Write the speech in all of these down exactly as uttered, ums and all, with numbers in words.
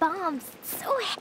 bombs. So he-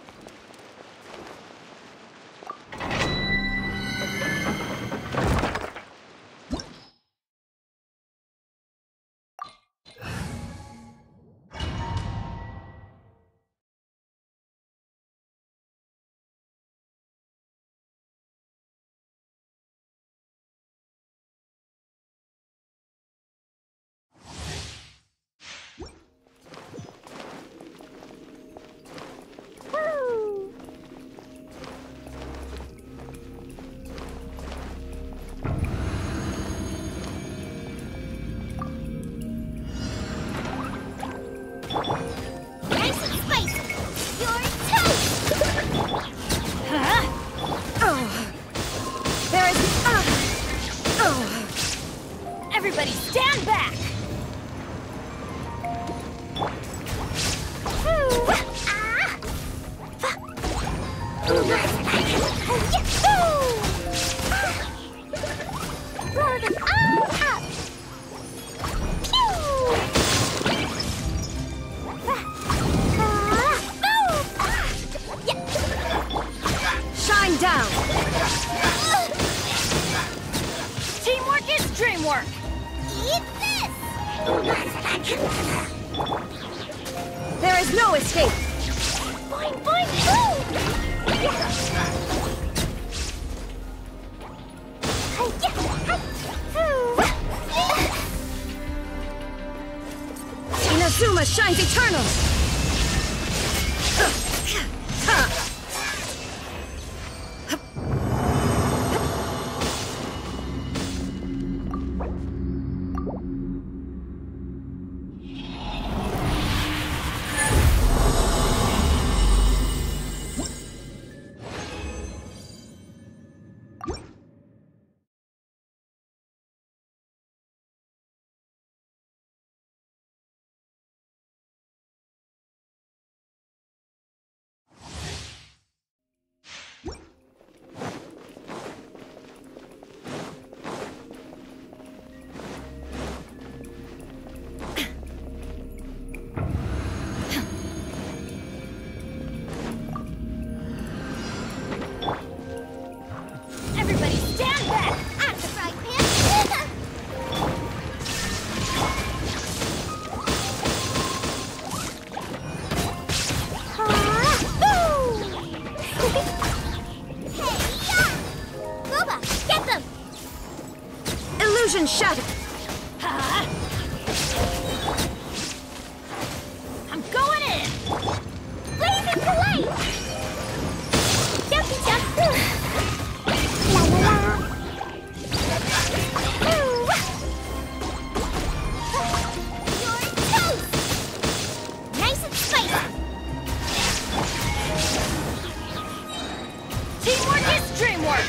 Nice and spicy. You're toast. Huh? Oh. There is... Uh. Oh. Everybody stand back. Blow them all up. Shine down. Teamwork is dreamwork. Eat this. There is no escape. Boing, boing, boom. Inazuma shines eternal. Everybody stand back. At the frying pan. Boba, get them! Illusion shattered. Huh? I'm going in! Blazing polite! Jumpy jump! La la la! Ooh. You're toast! Nice and spicy! Teamwork is dreamwork!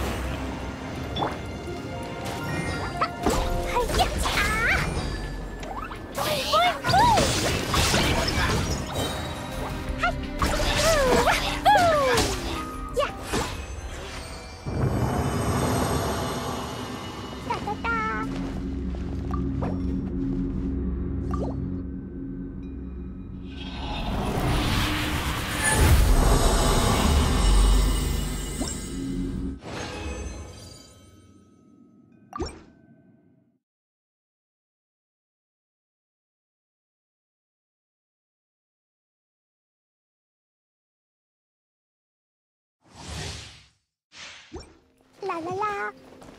La la la.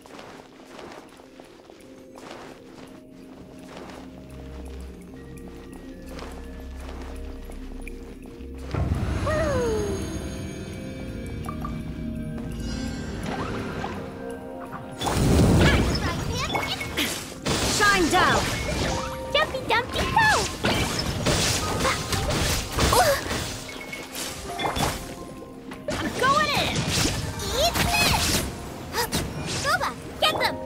Shine down. Jumpy dumpy go. I'm going in. Eat this. Boba, get them.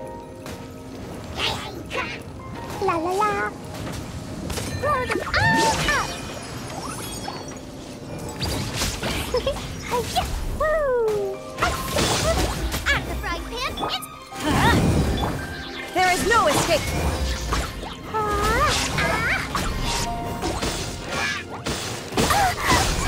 La la la. Blow them all up. Woo. At the frying pan, it's... Huh? There is no escape. Ah, ah.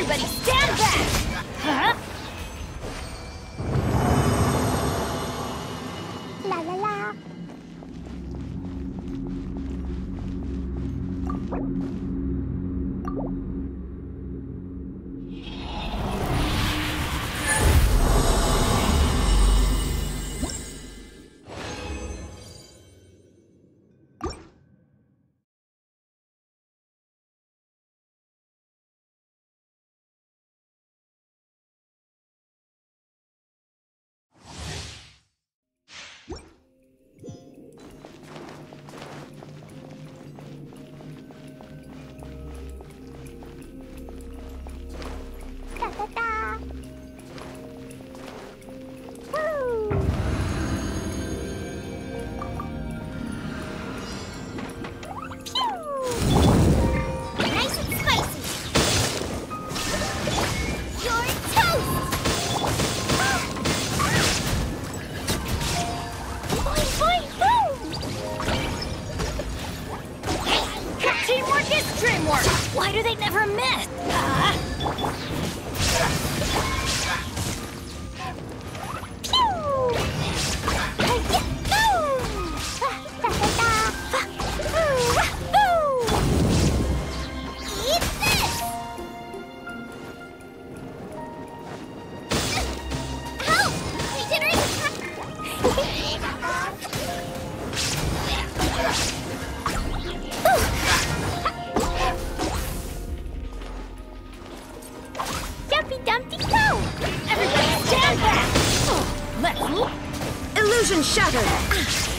Everybody stand back! Huh? La la la. Da da da. Woo. Pew. Nice and spicy. You're toast. Boing, boing, boom. Teamwork is dreamwork! Why do they never miss? Ah. Pew. Hi-ya, boom. Ah, da da da. Ah, boo, ah, boo. Eat this. Help! My dinner is Jumpy Dumpty go! Everybody stand back! Let's... Illusion shattered!